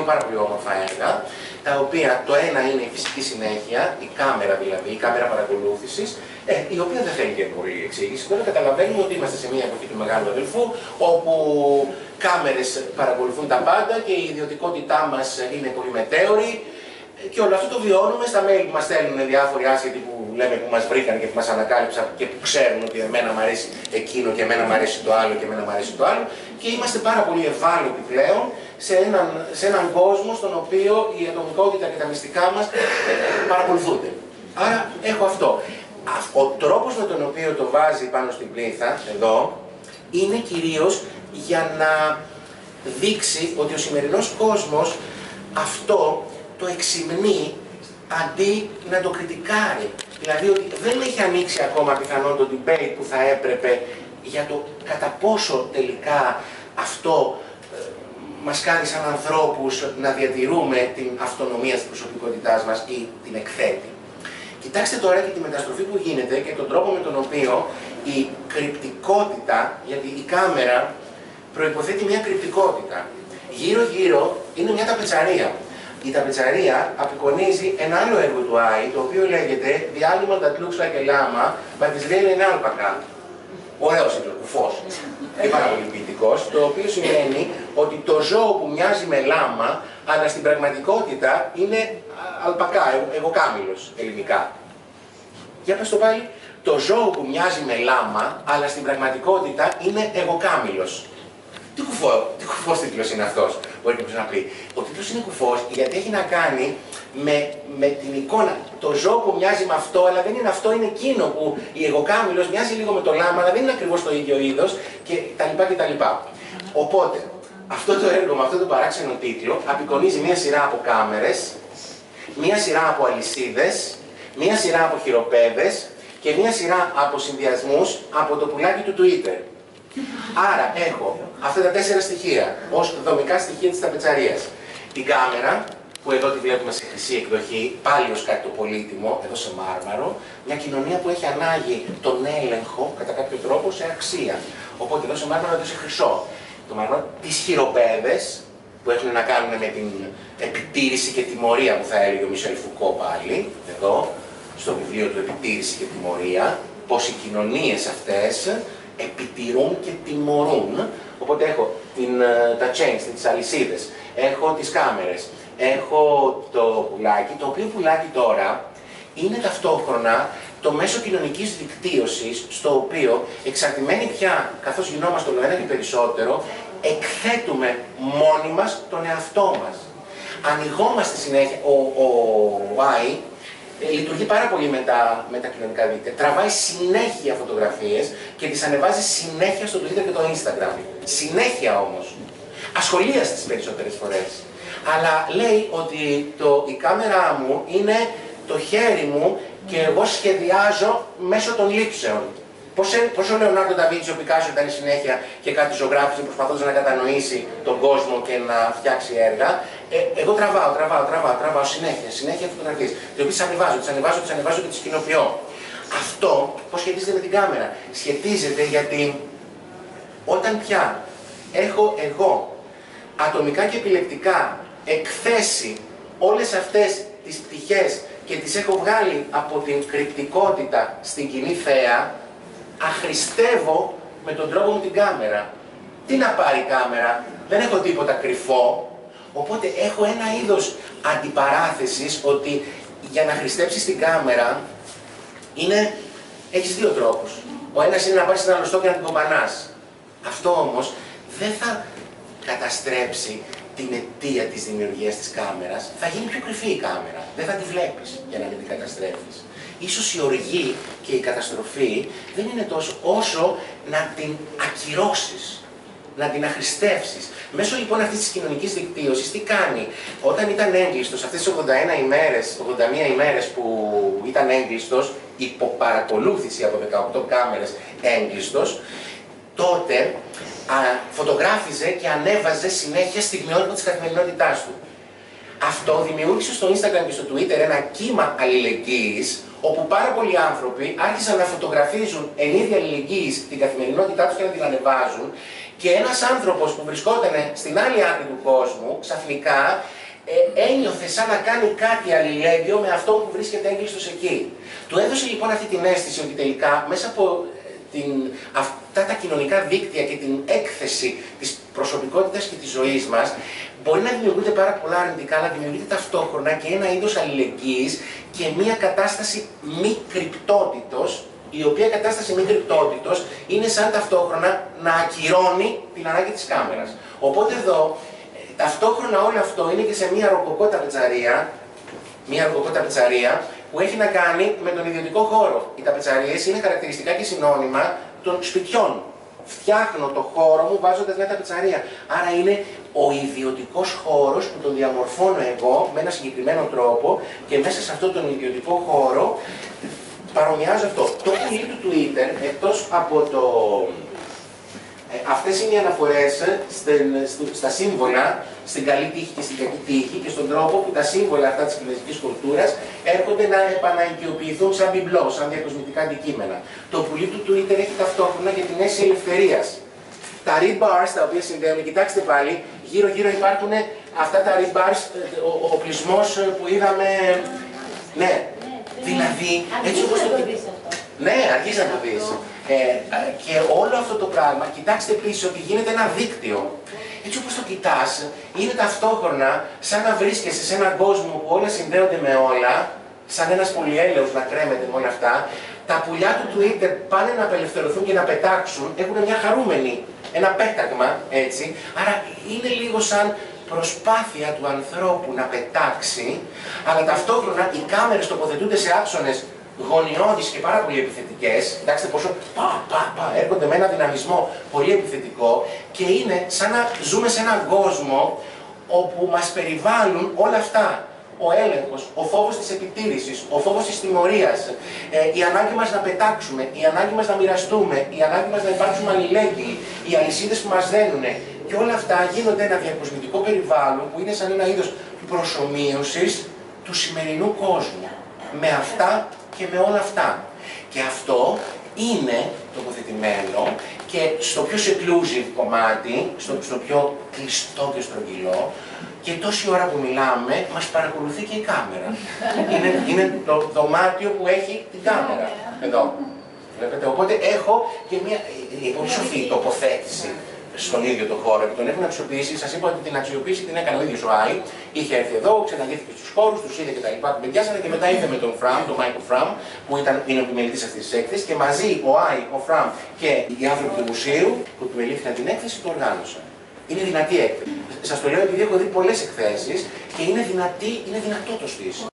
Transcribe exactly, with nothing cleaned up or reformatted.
δύο πάρα πολύ όμορφα έργα, τα οποία το ένα είναι η φυσική συνέχεια, η κάμερα δηλαδή, η κάμερα παρακολούθησης, ε, η οποία δεν θέλει και πολύ εξήγηση. Τώρα καταλαβαίνουμε ότι είμαστε σε μια εποχή του μεγάλου αδελφού, όπου κάμερες παρακολουθούν τα πάντα και η ιδιωτικότητά μας είναι πολύ μετέωρη. Και όλο αυτό το βιώνουμε στα mail που μας στέλνουν διάφοροι άσχετοι που λέμε που μας βρήκαν και που μας ανακάλυψαν και που ξέρουν ότι εμένα μου αρέσει εκείνο και εμένα μου αρέσει το άλλο και εμένα μου αρέσει το άλλο. Και είμαστε πάρα πολύ ευάλωτοι πλέον σε έναν, σε έναν κόσμο στον οποίο η ατομικότητα και τα μυστικά μας παρακολουθούνται. Άρα έχω αυτό. Ο τρόπος με τον οποίο το βάζει πάνω στην πλήθα, εδώ, είναι κυρίως για να δείξει ότι ο σημερινός κόσμος αυτό το εξυμνεί αντί να το κριτικάρει. Δηλαδή ότι δεν έχει ανοίξει ακόμα πιθανόν το debate που θα έπρεπε για το κατά πόσο τελικά αυτό ε, μας κάνει σαν ανθρώπους να διατηρούμε την αυτονομία της προσωπικότητάς μας ή την εκθέτει. Κοιτάξτε τώρα και τη μεταστροφή που γίνεται και τον τρόπο με τον οποίο η κρυπτικότητα, γιατί η κάμερα προϋποθέτει μια κρυπτικότητα. Γύρω-γύρω είναι μια ταπετσαρία. Η ταπετσαρία απεικονίζει ένα άλλο έργο του Άι, το οποίο λέγεται The Animal That Looks Like a Llama, but is really an alpaca. Ωραίος είναι, κουφός. Είναι πάρα πολύ ποιητικός, το οποίο σημαίνει ότι το ζώο που μοιάζει με λάμα, αλλά στην πραγματικότητα είναι αλπακά, εγωκάμιλος ελληνικά. Για πες το πάλι. Το ζώο που μοιάζει με λάμα, αλλά στην πραγματικότητα είναι εγωκάμιλος. Τι, κουφό, τι κουφός τίτλος είναι αυτός, μπορεί κάποιος να πει. Ο τίτλος είναι κουφός γιατί έχει να κάνει με, με την εικόνα. Το ζώο που μοιάζει με αυτό, αλλά δεν είναι αυτό, είναι εκείνο που η εγωκάμιλος μοιάζει λίγο με το λάμα, αλλά δεν είναι ακριβώς το ίδιο είδος και τα λοιπά και τα λοιπά. Οπότε, αυτό το έργο με αυτό το παράξενο τίτλο απεικονίζει μία σειρά από κάμερες, μία σειρά από αλυσίδες, μία σειρά από χειροπέδες και μία σειρά από συνδυασμούς από το πουλάκι του Twitter. Άρα έχω αυτά τα τέσσερα στοιχεία ως δομικά στοιχεία της ταπετσαρίας. Την κάμερα, που εδώ τη βλέπουμε σε χρυσή εκδοχή, πάλι ως κάτι το πολύτιμο, εδώ σε μάρμαρο, μια κοινωνία που έχει ανάγει τον έλεγχο κατά κάποιο τρόπο σε αξία. Οπότε εδώ σε μάρμαρο, εδώ σε χρυσό. Το μάρμαρο, τις χειροπέδες, που έχουν να κάνουν με την επιτήρηση και τιμωρία που θα έλεγε ο Μισελ Φουκώ πάλι, εδώ, στο βιβλίο του Επιτήρηση και Τιμωρία, πως οι κοινωνίες αυτές επιτηρούν και τιμωρούν. Οπότε έχω την, τα chains, τις αλυσίδες, έχω τις κάμερες, έχω το πουλάκι, το οποίο πουλάκι τώρα είναι ταυτόχρονα το μέσο κοινωνικής δικτύωσης, στο οποίο εξαρτημένοι πια, καθώς γινόμαστε όλο ένα και περισσότερο, εκθέτουμε μόνοι μας τον εαυτό μας. Ανοιγόμαστε συνέχεια. Ο, ο, ο Άι ε, λειτουργεί πάρα πολύ με τα, με τα κοινωνικά δίκτυα. Τραβάει συνέχεια φωτογραφίες και τις ανεβάζει συνέχεια στο Twitter και το Instagram. Συνέχεια όμως. Ασχολίασε τις περισσότερες φορές. Αλλά λέει ότι το, η κάμερά μου είναι το χέρι μου και εγώ σχεδιάζω μέσω των λήψεων. Πώς ο Λεωνάρντο Νταβίντσι, ο Πικάσο ήταν συνέχεια και κάτι ζωγράφησε προσπαθώντας να κατανοήσει τον κόσμο και να φτιάξει έργα. Ε, εγώ τραβάω, τραβάω, τραβάω, τραβάω συνέχεια, συνέχεια φωτογραφίες. Τι οποίες τις ανεβάζω, τις ανεβάζω, τις ανεβάζω και τις κοινοποιώ. Αυτό πώς σχετίζεται με την κάμερα? Σχετίζεται γιατί όταν πια έχω εγώ ατομικά και επιλεκτικά εκθέσει όλες αυτές τις πτυχές και τις έχω βγάλει από την κρυπτικότητα στην κοινή θέα, αχρηστεύω με τον τρόπο μου την κάμερα. Τι να πάρει η κάμερα, δεν έχω τίποτα κρυφό, οπότε έχω ένα είδος αντιπαράθεσης ότι για να χρηστέψεις την κάμερα είναι, έχεις δύο τρόπους. Ο ένας είναι να πάρεις ένα λωστό και να την κομπανάς. Αυτό όμως δεν θα καταστρέψει την αιτία της δημιουργίας της κάμερας, θα γίνει πιο κρυφή η κάμερα. Δεν θα τη βλέπεις για να μην την καταστρέφεις. Ίσως η οργή και η καταστροφή δεν είναι τόσο όσο να την ακυρώσεις, να την αχρηστεύσεις. Μέσω λοιπόν αυτής της κοινωνικής δικτύωσης, τι κάνει? Όταν ήταν έγκλειστος, αυτές τις ογδόντα ένα ημέρες, ογδόντα μία ημέρες που ήταν έγκλειστος, υπό παρακολούθηση από δεκαοκτώ κάμερες έγκλειστος, τότε α, φωτογράφιζε και ανέβαζε συνέχεια στιγμιότυπα της καθημερινότητάς του. Αυτό δημιούργησε στο Instagram και στο Twitter ένα κύμα αλληλεγγύης, όπου πάρα πολλοί άνθρωποι άρχισαν να φωτογραφίζουν εν είδη αλληλεγγύης την καθημερινότητά τους και να την ανεβάζουν, Και ένας άνθρωπος που βρισκόταν στην άλλη άκρη του κόσμου, ξαφνικά ε, ένιωθε σαν να κάνει κάτι αλληλέγγυο με αυτό που βρίσκεται έγκλειστος εκεί. Του έδωσε λοιπόν αυτή την αίσθηση ότι τελικά μέσα από την, αυτά τα κοινωνικά δίκτυα και την έκθεση της προσωπικότητας και της ζωής μας, μπορεί να δημιουργούνται πάρα πολλά αρνητικά, αλλά δημιουργείται ταυτόχρονα και ένα είδος αλληλεγγύης και μια κατάσταση μη κρυπτότητος, η οποία κατάσταση μη κρυπτότητος είναι σαν ταυτόχρονα να ακυρώνει την ανάγκη της κάμερας. Οπότε εδώ, ταυτόχρονα όλο αυτό είναι και σε μια ροκοκό ταπετσαρία, μια ροκοκό ταπετσαρία που έχει να κάνει με τον ιδιωτικό χώρο. Οι ταπετσαρίες είναι χαρακτηριστικά και συνώνυμα των σπιτιών. Φτιάχνω το χώρο μου βάζοντας μια ταπετσαρία. Άρα είναι ο ιδιωτικός χώρος που τον διαμορφώνω εγώ με ένα συγκεκριμένο τρόπο και μέσα σε αυτόν τον ιδιωτικό χώρο παρομοιάζω αυτό. Το πουλί του Twitter, εκτός από το... Ε, αυτές είναι οι αναφορές στην, στα σύμβολα, στην καλή τύχη και στην κακή τύχη και στον τρόπο που τα σύμβολα αυτά της κινέζικης κουλτούρας έρχονται να επαναοικειοποιηθούν σαν μπιμπλό, σαν διακοσμητικά αντικείμενα. Το πουλί του Twitter έχει ταυτόχρονα και την αίσθηση ελευθερίας. Τα read bars τα οποία συνδέουν, κοιτάξτε πάλι, γύρω-γύρω υπάρχουν αυτά τα read bars, ο, ο οπλισμός που είδαμε. Ναι, δηλαδή. Έτσι όπως το δεις αυτό. Ναι, αρχίζει να το δεις. Ε, και όλο αυτό το πράγμα, κοιτάξτε επίσης ότι γίνεται ένα δίκτυο. Έτσι όπως το κοιτάς, είναι ταυτόχρονα σαν να βρίσκεσαι σε έναν κόσμο που όλα συνδέονται με όλα, σαν ένας πολυέλαιος να κρέμεται με όλα αυτά. Τα πουλιά του Twitter πάνε να απελευθερωθούν και να πετάξουν, έχουν μια χαρούμενη, ένα πέταγμα, έτσι. Άρα είναι λίγο σαν προσπάθεια του ανθρώπου να πετάξει, αλλά ταυτόχρονα οι κάμερες τοποθετούνται σε άξονες γωνιώδεις και πάρα πολύ επιθετικές. Κοιτάξτε πόσο πα, πα, πα, έρχονται με ένα δυναμισμό πολύ επιθετικό και είναι σαν να ζούμε σε έναν κόσμο όπου μας περιβάλλουν όλα αυτά. Ο έλεγχος, ο φόβος της επιτήρησης, ο φόβος της τιμωρίας, ε, η ανάγκη μας να πετάξουμε, η ανάγκη μας να μοιραστούμε, η ανάγκη μας να υπάρξουμε αλληλέγγυοι, οι αλυσίδες που μας δένουν. Και όλα αυτά γίνονται ένα διακοσμητικό περιβάλλον που είναι σαν ένα είδος προσομοίωσης του σημερινού κόσμου. Με αυτά και με όλα αυτά. Και αυτό είναι τοποθετημένο και στο πιο seclusive κομμάτι, στο, στο πιο κλειστό και στρογγυλό, και τόση ώρα που μιλάμε μας παρακολουθεί και η κάμερα. είναι, είναι το δωμάτιο που έχει την κάμερα. Εδώ. Βλέπετε. Οπότε έχω και μια πολύ σοφή τοποθέτηση στον ίδιο το χώρο και τον έχουν αξιοποιήσει. Σας είπα ότι την αξιοποίηση την έκανε ο ίδιος ο Άι. Είχε έρθει εδώ, ξαναγήθηκε στους χώρους, τους είδε κτλ. Τον πιάσανε και μετά ήρθε με τον Φραμ, τον Μάικλ Φραμ, που ήταν, είναι ο επιμελητής αυτής της έκθεσης, και μαζί ο Άι, ο Φραμ και οι άνθρωποι του μουσείου που επιμελήθηκαν την έκθεση το οργάνωσαν. Είναι δυνατή έκθεση. Σας το λέω επειδή έχω δει πολλές εκθέσεις και είναι δυνατή, είναι δυνατό το στήσιμο.